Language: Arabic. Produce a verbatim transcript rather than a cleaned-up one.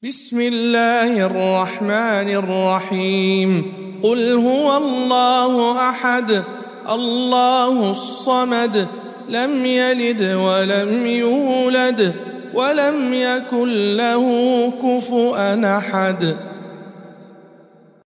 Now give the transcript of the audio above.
بسم الله الرحمن الرحيم قل هو الله أحد الله الصمد لم يلد ولم يولد ولم يكن له كفؤا أحد.